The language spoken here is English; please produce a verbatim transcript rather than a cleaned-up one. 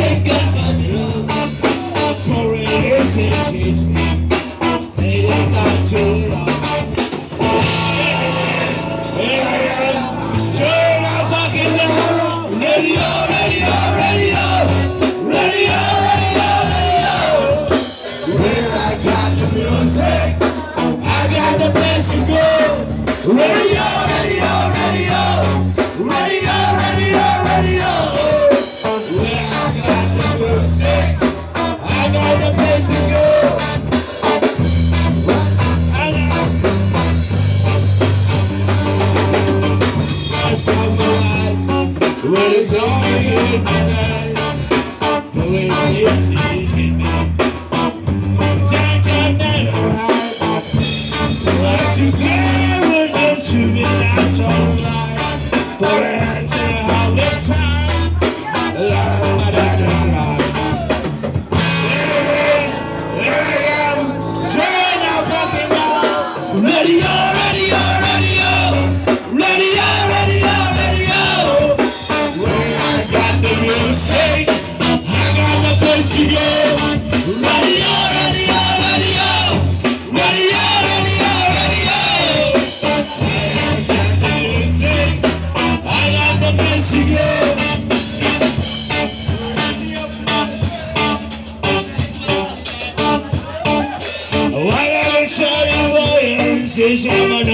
they got to do. For relationships, they didn't got to it all. Here I am, turn up fucking down. Radio, radio, radio, radio, radio, radio. Where I got the music, I got the place to go. Radio, radio, radio, radio, radio, radio. Where I got the music, I got the place to go. When it's all in my eyes, the way it's hit me. Time, time, night, alright. What you gathered into me, that's all alive. For answer all the time, love, but I don't cry. There it is, there I am, turn out fucking now. Radio, radio, radio, radio, radio, radio. The music, I got the place to go. Radio, radio, radio, radio, radio, radio. I got the music, I got the place to go. Whatever story boy is, is